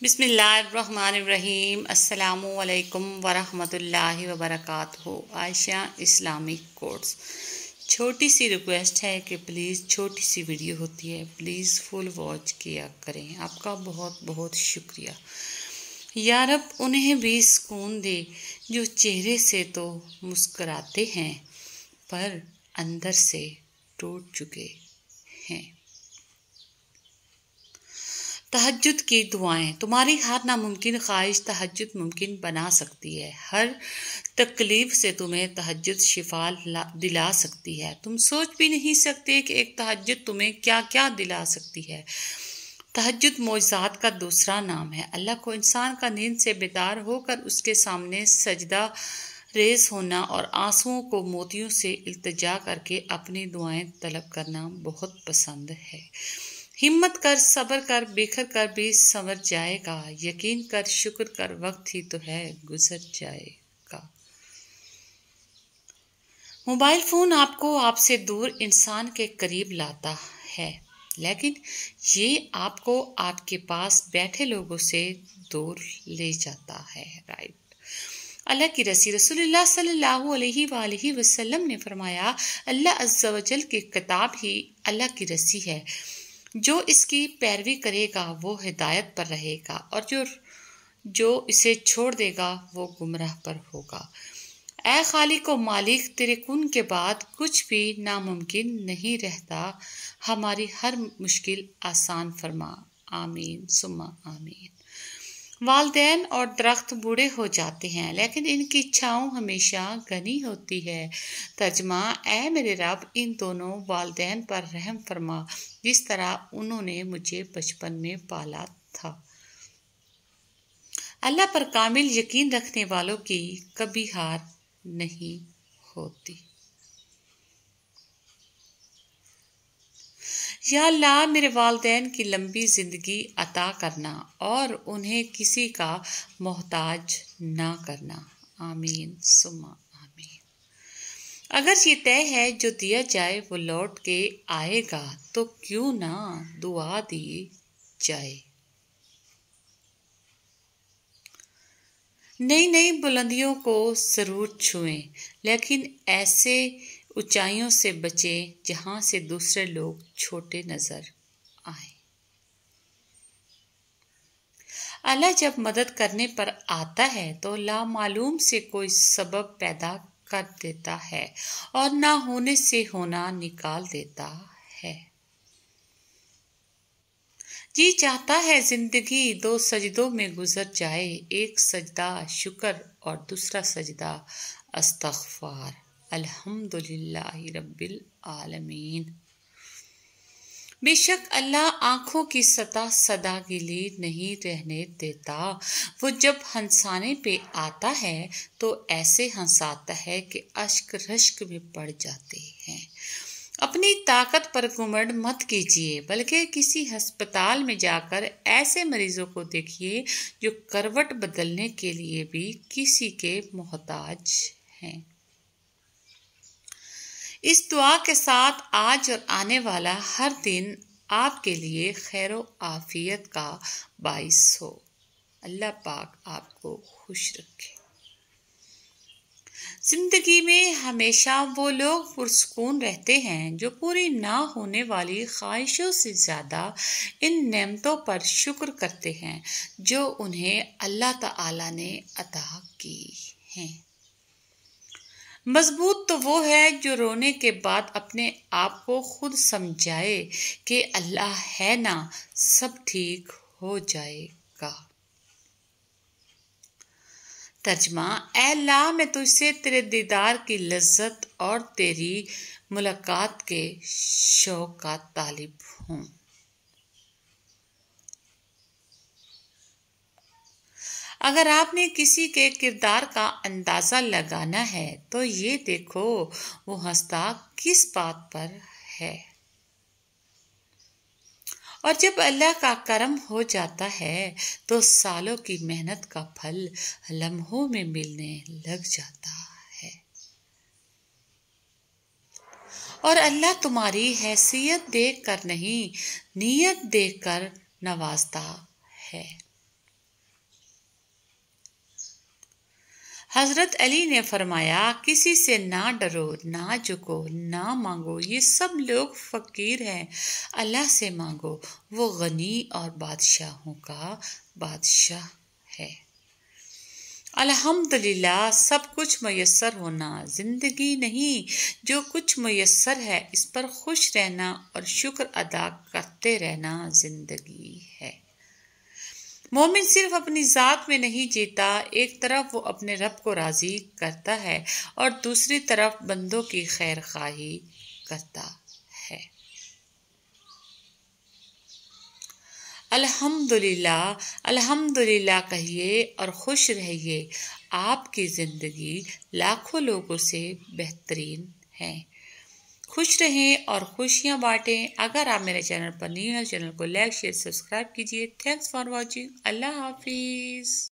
बिस्मिल्लाहिर्रहमानिर्रहीम। अस्सलामुअलैकुम वरहमतुल्लाहि वबरकातुहू। Ayesha Islamic course. छोटी सी रिक्वेस्ट है कि प्लीज़, छोटी सी वीडियो होती है, प्लीज़ फुल वॉच किया करें। आपका बहुत बहुत शुक्रिया। या रब उन्हें भी सुकून दे जो चेहरे से तो मुस्कुराते हैं पर अंदर से टूट चुके हैं। तहज्जुद की दुआएं। तुम्हारी हर नामुमकिन ख्वाहिश तहज्जुद मुमकिन बना सकती है। हर तकलीफ से तुम्हें तहज्जुद शिफा दिला सकती है। तुम सोच भी नहीं सकते कि एक तहज्जुद तुम्हें क्या क्या दिला सकती है। तहज्जुद मौजज़ात का दूसरा नाम है। अल्लाह को इंसान का नींद से बेदार होकर उसके सामने सजदा रेज होना और आंसुओं को मोतियों से इल्तिजा करके अपनी दुआएं तलब करना बहुत पसंद है। हिम्मत कर, सब्र कर, बिखर कर भी संवर जाएगा। यकीन कर, शुक्र कर, वक्त ही तो है गुजर जाएगा। मोबाइल फोन आपको आपसे दूर इंसान के करीब लाता है, लेकिन ये आपको आपके पास बैठे लोगों से दूर ले जाता है। राइट। अल्लाह की रसूलुल्लाह सल्लल्लाहु अलैहि वसल्लम ने फरमाया, अल्लाह अज़्ज़ा वजल की किताब ही अल्लाह की रस्सी है। जो इसकी पैरवी करेगा वो हिदायत पर रहेगा और जो इसे छोड़ देगा वो गुमराह पर होगा। ऐ खालिक व मालिक, तेरे कुन के बाद कुछ भी नामुमकिन नहीं रहता। हमारी हर मुश्किल आसान फरमा। आमीन सुम्मा आमीन। वालदैन और दरख्त बूढ़े हो जाते हैं लेकिन इनकी छाँव हमेशा घनी होती है। तर्जमा, ऐ मेरे रब, इन दोनों वालदैन पर रहम फरमा जिस तरह उन्होंने मुझे बचपन में पाला था। अल्लाह पर कामिल यकीन रखने वालों की कभी हार नहीं होती। या अल्लाह, मेरे वालदैन की लंबी ज़िंदगी अता करना और उन्हें किसी का मोहताज ना करना। आमीन सुम्मा आमीन। अगर ये तय है जो दिया जाए वो लौट के आएगा तो क्यों ना दुआ दी जाए। नई नई बुलंदियों को ज़रूर छुएं, लेकिन ऐसे ऊंचाइयों से बचें जहां से दूसरे लोग छोटे नजर आए। अल्लाह जब मदद करने पर आता है तो लामालूम से कोई सबब पैदा कर देता है और ना होने से होना निकाल देता है। जी चाहता है जिंदगी दो सजदों में गुजर जाए, एक सजदा शुक्र और दूसरा सजदा अस्तगफार। अल्हम्दुलिल्लाहि रब्बिल आलमीन। बेशक अल्लाह आँखों की सतह सदा गिली नहीं रहने देता। वो जब हंसाने पे आता है तो ऐसे हंसाता है कि अश्क रश्क में पड़ जाते हैं। अपनी ताकत पर घुमंड मत कीजिए, बल्कि किसी अस्पताल में जाकर ऐसे मरीजों को देखिए जो करवट बदलने के लिए भी किसी के मोहताज हैं। इस दुआ के साथ आज और आने वाला हर दिन आपके लिए खैर आफियत का बाइस हो। अल्लाह पाक आपको खुश रखे। जिंदगी में हमेशा वो लोग पुरसुकून रहते हैं जो पूरी ना होने वाली ख्वाहिशों से ज़्यादा इन नेमतों पर शुक्र करते हैं जो उन्हें अल्लाह ताला ने अता की हैं। मजबूत तो वो है जो रोने के बाद अपने आप को खुद समझाए कि अल्लाह है ना, सब ठीक हो जाएगा। तर्जमा, ऐ अल्लाह, मैं तुझसे तेरे दीदार की लज्जत और तेरी मुलाकात के शौक का तालिब हूँ। अगर आपने किसी के किरदार का अंदाज़ा लगाना है तो ये देखो वो हंसता किस बात पर है। और जब अल्लाह का करम हो जाता है तो सालों की मेहनत का फल लम्हों में मिलने लग जाता है। और अल्लाह तुम्हारी हैसियत देख कर नहीं, नीयत देख कर नवाजता है। हजरत अली ने फरमाया, किसी से ना डरो, ना झुको, ना मांगो, ये सब लोग फकीर हैं। अल्लाह से मांगो, वो गनी और बादशाहों का बादशाह है। अल्हम्दुलिल्लाह, सब कुछ मयस्सर होना जिंदगी नहीं, जो कुछ मयस्सर है इस पर खुश रहना और शुक्र अदा करते रहना जिंदगी है। मोमिन सिर्फ अपनी जात में नहीं जीता, एक तरफ वो अपने रब को राजी करता है और दूसरी तरफ बंदों की खैर खाही करता है। अल्हम्दुलिल्लाह, अल्हम्दुलिल्लाह कहिए और खुश रहिए। आपकी जिंदगी लाखों लोगों से बेहतरीन है। खुश रहें और खुशियां बांटें। अगर आप मेरे चैनल पर नए हैं, चैनल को लाइक शेयर सब्सक्राइब कीजिए। Thanks for watching. अल्लाह हाफिज।